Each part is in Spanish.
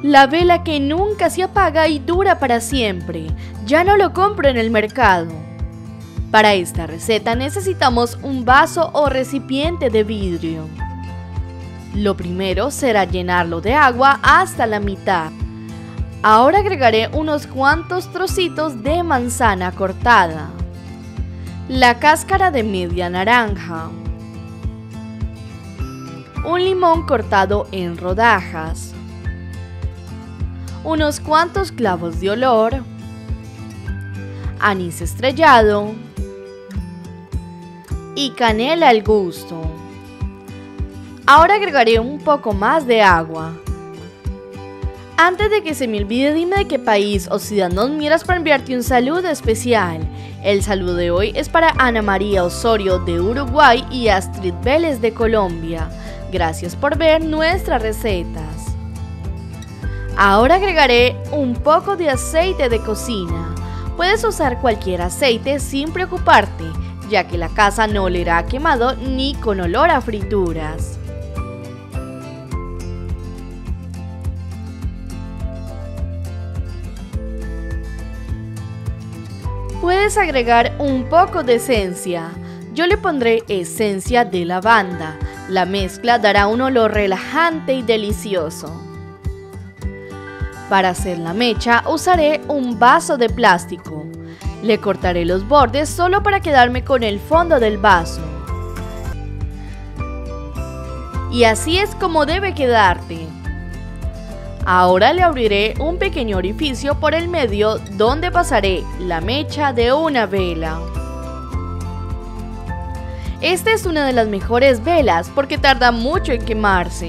La vela que nunca se apaga y dura para siempre. Ya no lo compro en el mercado. Para esta receta necesitamos un vaso o recipiente de vidrio. Lo primero será llenarlo de agua hasta la mitad. Ahora agregaré unos cuantos trocitos de manzana cortada, la cáscara de media naranja, un limón cortado en rodajas, unos cuantos clavos de olor, anís estrellado y canela al gusto. Ahora agregaré un poco más de agua. Antes de que se me olvide, dime de qué país o ciudad nos miras para enviarte un saludo especial. El saludo de hoy es para Ana María Osorio de Uruguay y Astrid Vélez de Colombia. Gracias por ver nuestras recetas. Ahora agregaré un poco de aceite de cocina. Puedes usar cualquier aceite sin preocuparte, ya que la casa no olerá a quemado ni con olor a frituras. Puedes agregar un poco de esencia. Yo le pondré esencia de lavanda. La mezcla dará un olor relajante y delicioso. Para hacer la mecha usaré un vaso de plástico. Le cortaré los bordes solo para quedarme con el fondo del vaso. Y así es como debe quedarte. Ahora le abriré un pequeño orificio por el medio donde pasaré la mecha de una vela. Esta es una de las mejores velas porque tarda mucho en quemarse.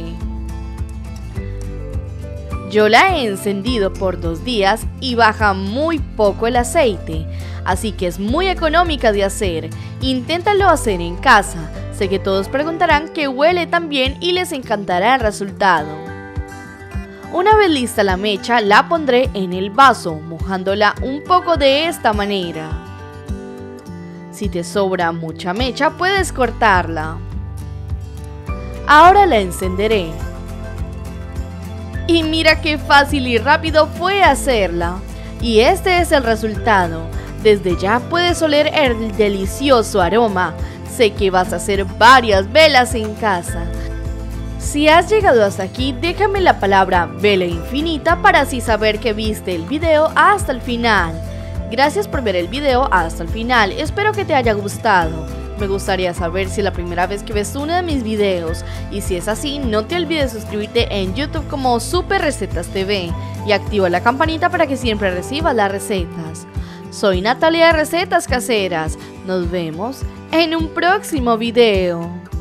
Yo la he encendido por 2 días y baja muy poco el aceite, así que es muy económica de hacer. Inténtalo hacer en casa, sé que todos preguntarán que huele tan bien y les encantará el resultado. Una vez lista la mecha, la pondré en el vaso, mojándola un poco de esta manera. Si te sobra mucha mecha, puedes cortarla. Ahora la encenderé. Y mira qué fácil y rápido fue hacerla. Y este es el resultado. Desde ya puedes oler el delicioso aroma. Sé que vas a hacer varias velas en casa. Si has llegado hasta aquí, déjame la palabra vela infinita para así saber que viste el video hasta el final. Gracias por ver el video hasta el final, espero que te haya gustado. Me gustaría saber si es la primera vez que ves uno de mis videos, y si es así, no te olvides suscribirte en YouTube como Super Recetas TV y activa la campanita para que siempre recibas las recetas. Soy Natalia de Recetas Caseras, nos vemos en un próximo video.